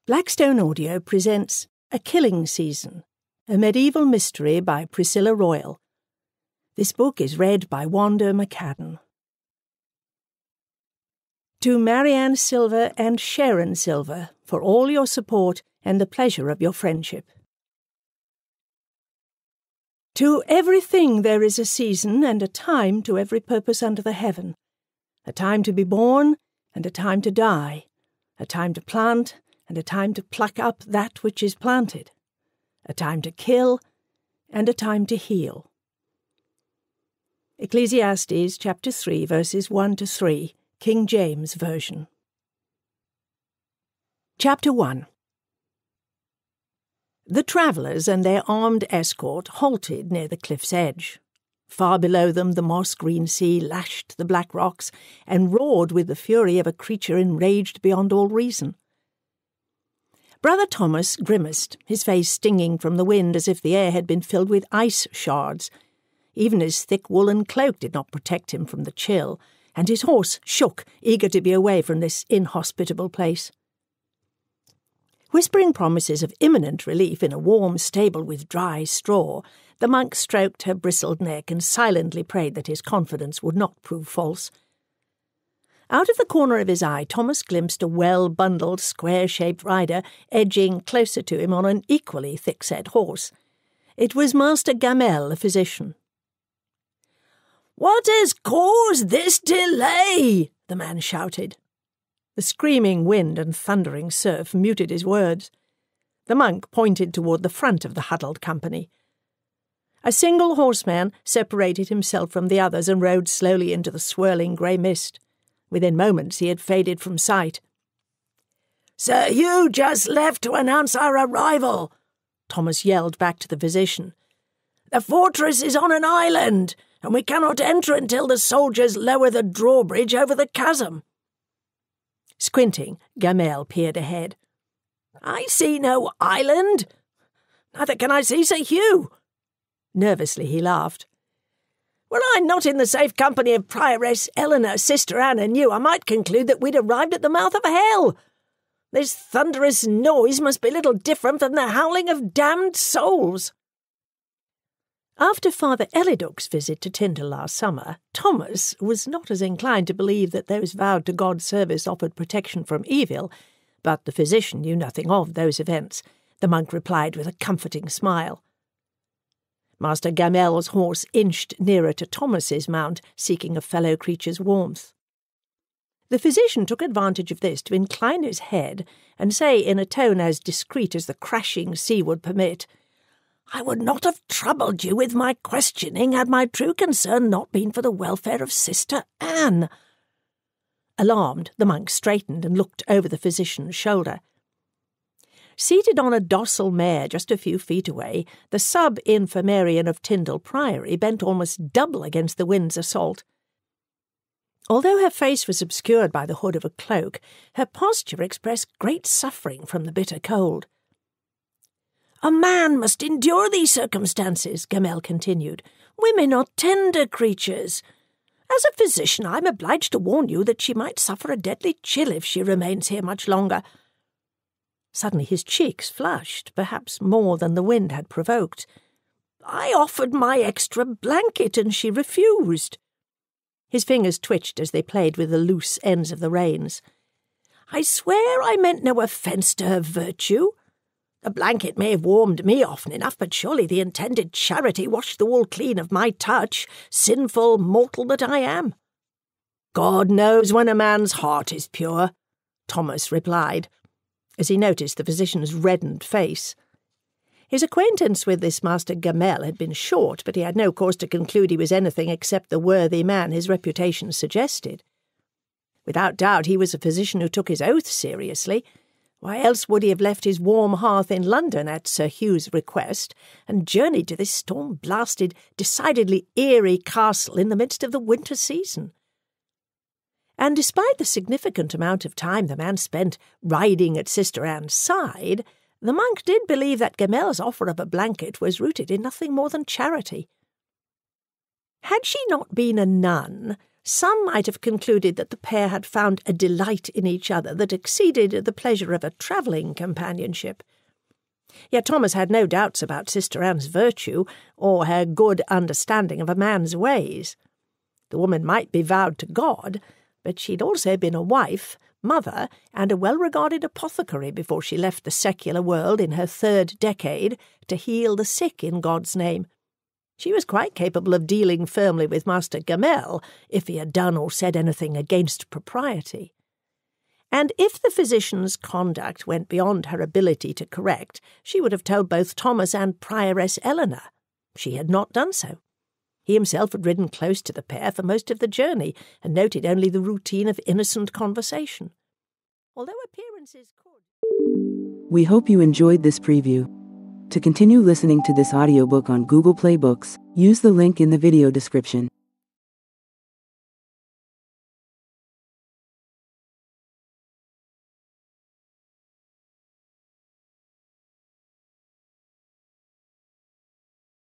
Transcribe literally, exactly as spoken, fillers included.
Blackstone Audio presents A Killing Season, a medieval mystery by Priscilla Royal. This book is read by Wanda, McCaddon. To Marianne Silver and Sharon Silver, for all your support and the pleasure of your friendship. To everything there is a season and a time to every purpose under the heaven, a time to be born and a time to die, a time to plant and a time to pluck up that which is planted, a time to kill and a time to heal. Ecclesiastes chapter three, verses one to three, King James Version. Chapter one. The travellers and their armed escort halted near the cliff's edge. Far below them the moss-green sea lashed the black rocks and roared with the fury of a creature enraged beyond all reason. Brother Thomas grimaced, his face stinging from the wind as if the air had been filled with ice shards. Even his thick woolen cloak did not protect him from the chill, and his horse shook, eager to be away from this inhospitable place. Whispering promises of imminent relief in a warm stable with dry straw, the monk stroked her bristled neck and silently prayed that his confidence would not prove false. Out of the corner of his eye, Thomas glimpsed a well-bundled, square-shaped rider edging closer to him on an equally thick-set horse. It was Master Gamel, the physician. "What has caused this delay?" the man shouted. The screaming wind and thundering surf muted his words. The monk pointed toward the front of the huddled company. A single horseman separated himself from the others and rode slowly into the swirling grey mist. Within moments he had faded from sight. "Sir Hugh just left to announce our arrival," Thomas yelled back to the physician. "The fortress is on an island, and we cannot enter until the soldiers lower the drawbridge over the chasm." Squinting, Gamel peered ahead. "I see no island. Neither can I see Sir Hugh." Nervously he laughed. "Were I not in the safe company of Prioress Eleanor, Sister Anne, and you, I might conclude that we'd arrived at the mouth of hell. This thunderous noise must be little different from the howling of damned souls." After Father Eliduc's visit to Tyndall last summer, Thomas was not as inclined to believe that those vowed to God's service offered protection from evil, but the physician knew nothing of those events. The monk replied with a comforting smile. Master Gamel's horse inched nearer to Thomas's mount, seeking a fellow creature's warmth. The physician took advantage of this to incline his head and say in a tone as discreet as the crashing sea would permit, "I would not have troubled you with my questioning had my true concern not been for the welfare of Sister Anne." Alarmed, the monk straightened and looked over the physician's shoulder. Seated on a docile mare just a few feet away, the sub-infirmarian of Tyndall Priory bent almost double against the wind's assault. Although her face was obscured by the hood of a cloak, her posture expressed great suffering from the bitter cold. "A man must endure these circumstances," Gamel continued. "Women are tender creatures. As a physician, I am obliged to warn you that she might suffer a deadly chill if she remains here much longer." Suddenly his cheeks flushed, perhaps more than the wind had provoked. "I offered my extra blanket, and she refused." His fingers twitched as they played with the loose ends of the reins. "I swear I meant no offence to her virtue. The blanket may have warmed me often enough, but surely the intended charity washed the wool clean of my touch, sinful mortal that I am." "God knows when a man's heart is pure," Thomas replied, as he noticed the physician's reddened face. His acquaintance with this Master Gamel had been short, but he had no cause to conclude he was anything except the worthy man his reputation suggested. Without doubt he was a physician who took his oath seriously. Why else would he have left his warm hearth in London at Sir Hugh's request and journeyed to this storm-blasted, decidedly eerie castle in the midst of the winter season? And despite the significant amount of time the man spent riding at Sister Anne's side, the monk did believe that Gamel's offer of a blanket was rooted in nothing more than charity. Had she not been a nun, Some might have concluded that the pair had found a delight in each other that exceeded the pleasure of a travelling companionship. Yet Thomas had no doubts about Sister Anne's virtue or her good understanding of a man's ways. The woman might be vowed to God, but she'd also been a wife, mother, and a well-regarded apothecary before she left the secular world in her third decade to heal the sick in God's name. She was quite capable of dealing firmly with Master Gamel if he had done or said anything against propriety. And if the physician's conduct went beyond her ability to correct, she would have told both Thomas and Prioress Eleanor. She had not done so. He himself had ridden close to the pair for most of the journey and noted only the routine of innocent conversation. Although appearances could... We hope you enjoyed this preview. To continue listening to this audiobook on Google Play Books, use the link in the video description.